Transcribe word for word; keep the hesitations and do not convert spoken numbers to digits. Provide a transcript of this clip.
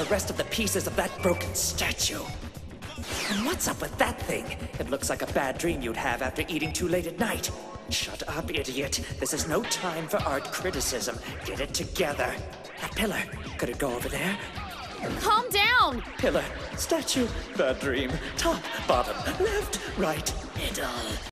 the rest of the pieces of that broken statue. And what's up with that thing? It looks like a bad dream you'd have after eating too late at night. Shut up, idiot. This is no time for art criticism. Get it together. That pillar. Could it go over there? Calm down! Pillar, statue, bad dream, top, bottom, left, right, middle.